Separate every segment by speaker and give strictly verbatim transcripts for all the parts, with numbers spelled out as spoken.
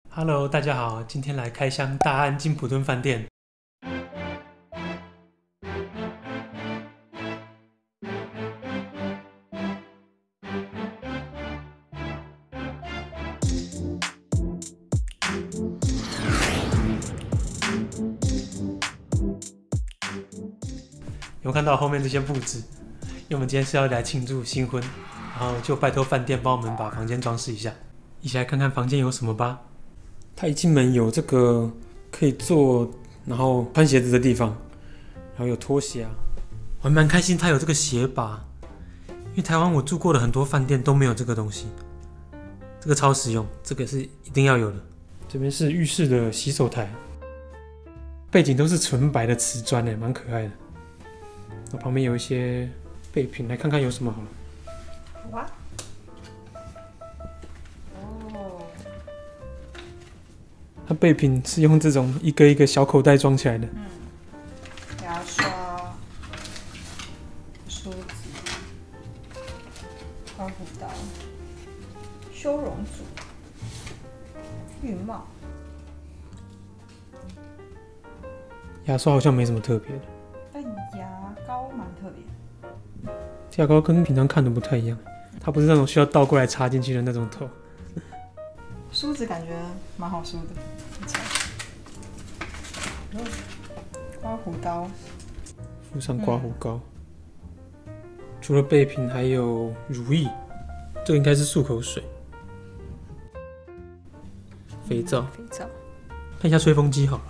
Speaker 1: Hello，大家好，今天来开箱大安金普顿饭店。有看到后面这些布置？因为我们今天是要来庆祝新婚，然后就拜托饭店帮我们把房间装饰一下。一起来看看房间有什么吧。它一进门有这个可以坐，然后穿鞋子的地方，然后有拖鞋啊。我还蛮开心，它有这个鞋把，因为台湾我住过的很多饭店都没有这个东西，这个超实用，这个是一定要有的。这边是浴室的洗手台，背景都是纯白的瓷砖诶，蛮可爱的。那旁边有一些备品，来看看有什么好了。
Speaker 2: 哇！哦，
Speaker 1: 它备品是用这种一个一个小口袋装起来的。
Speaker 2: 嗯，牙刷、梳子、刮胡刀、修容组、浴帽。
Speaker 1: 牙刷好像没什么特别的，
Speaker 2: 但牙膏蛮特别。
Speaker 1: 牙膏跟平常看的不太一样，它不是那种需要倒过来插进去的那种头。
Speaker 2: 梳子感觉蛮好梳的，刮胡刀，
Speaker 1: 附上刮胡膏。嗯、除了备品，还有乳液，这个应该是漱口水。肥皂，
Speaker 2: 肥皂。
Speaker 1: 看一下吹风机好了，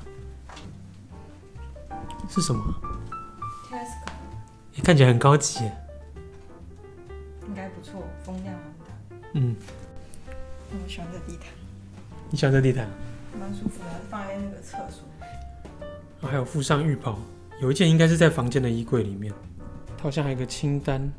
Speaker 1: 是什么
Speaker 2: ？Tesco。
Speaker 1: 欸、看起来很高级耶。
Speaker 2: 应该不错，风量蛮大。
Speaker 1: 嗯。
Speaker 2: 我喜欢这地毯。
Speaker 1: 你喜欢这地毯？
Speaker 2: 蛮舒服的，放在那个厕所。
Speaker 1: 还有附上浴袍，有一件应该是在房间的衣柜里面。它好像还有一个清单，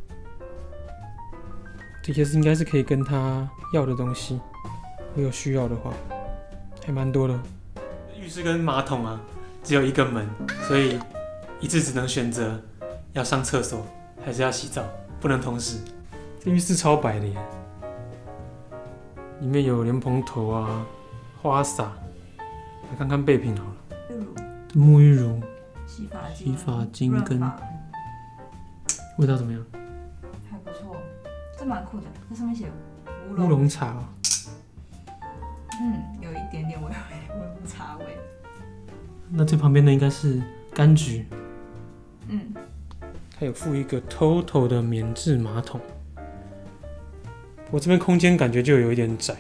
Speaker 1: 这些是应该是可以跟他要的东西，如果有需要的话，还蛮多的。浴室跟马桶啊，只有一个门，所以一次只能选择要上厕所还是要洗澡，不能同时。这浴室超白的耶，里面有莲蓬头啊、花洒，来看看备品好了。沐浴乳、
Speaker 2: 洗发精、
Speaker 1: 洗发精跟味道怎么样？
Speaker 2: 还不错，这蛮酷的。这上面写乌
Speaker 1: 乌龙茶、哦，
Speaker 2: 嗯，有一点点微微乌龙茶味。
Speaker 1: 那这旁边的应该是柑橘。
Speaker 2: 嗯，
Speaker 1: 它有附一个 Toto 的免治马桶。我这边空间感觉就有一点窄。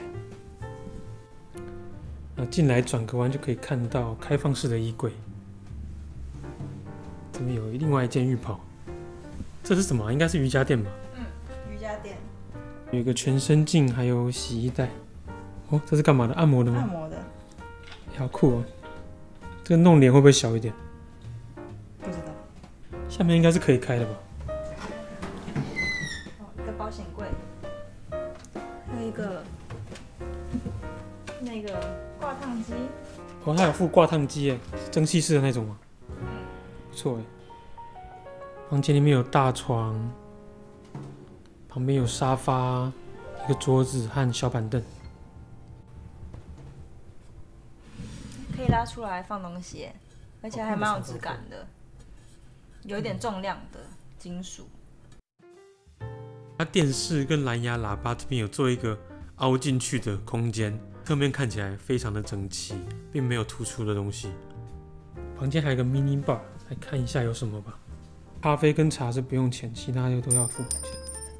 Speaker 1: 那进来转个弯就可以看到开放式的衣柜。这边有另外一件浴袍，这是什么？应该是瑜伽垫吧？
Speaker 2: 嗯，瑜伽垫。
Speaker 1: 有一个全身镜，还有洗衣袋。哦，这是干嘛的？按摩的吗？
Speaker 2: 按摩的。
Speaker 1: 好酷哦！这个弄脸会不会小一点？
Speaker 2: 不知道。
Speaker 1: 下面应该是可以开的吧？
Speaker 2: 哦，一个保险柜，还有一个那个挂烫机。
Speaker 1: 哦，它有附挂烫机耶，蒸汽式的那种吗？不错哎。房间里面有大床，旁边有沙发、一个桌子和小板凳。
Speaker 2: 可以拉出来放东西，而且还蛮有质感的，有一点重量的金属。
Speaker 1: 它电视跟蓝牙喇叭这边有做一个凹进去的空间，侧面看起来非常的整齐，并没有突出的东西。房间还有一个 mini bar， 来看一下有什么吧。咖啡跟茶是不用钱，其他的都要付钱。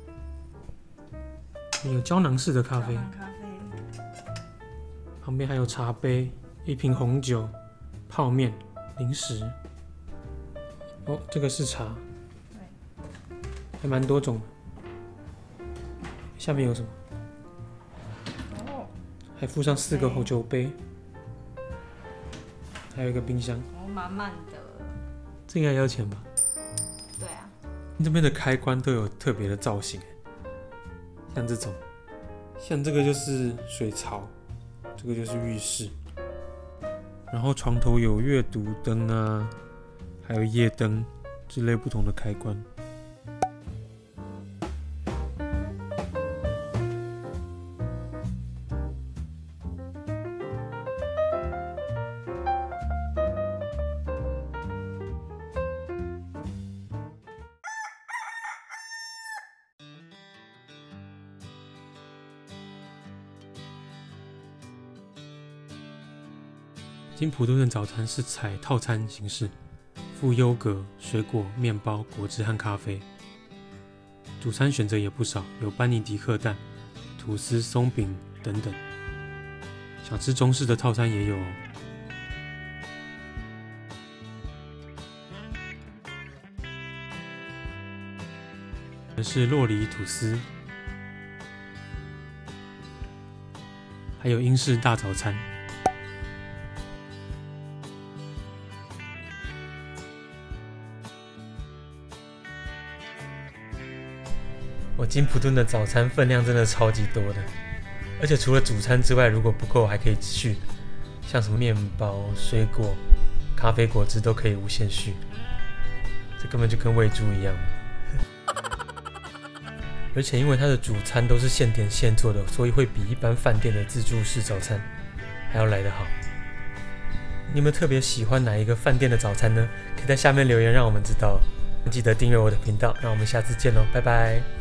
Speaker 1: 有胶囊式的咖啡，
Speaker 2: 咖啡
Speaker 1: 旁边还有茶杯、一瓶红酒、泡面、零食。哦，这个是茶，
Speaker 2: 对，
Speaker 1: 还蛮多种的。下面有什么？
Speaker 2: 哦，
Speaker 1: 还附上四个红酒杯，还有一个冰箱。
Speaker 2: 哦，满满的。
Speaker 1: 这应该要钱吧？
Speaker 2: 对啊。
Speaker 1: 这边的开关都有特别的造型，像这种，像这个就是水槽，这个就是浴室。然后床头有阅读灯啊，还有夜灯之类不同的开关。 金普顿的早餐是采套餐形式，附优格、水果、面包、果汁和咖啡。主餐选择也不少，有班尼迪克蛋、吐司、松饼等等。想吃中式的套餐也有哦。是洛梨吐司，还有英式大早餐。我金普顿的早餐分量真的超级多的，而且除了主餐之外，如果不够还可以续，像什么面包、水果、咖啡、果汁都可以无限续，这根本就跟喂猪一样。而且因为它的主餐都是现点现做的，所以会比一般饭店的自助式早餐还要来得好。你有没有特别喜欢哪一个饭店的早餐呢？可以在下面留言让我们知道。记得订阅我的频道，那我们下次见喽，拜拜。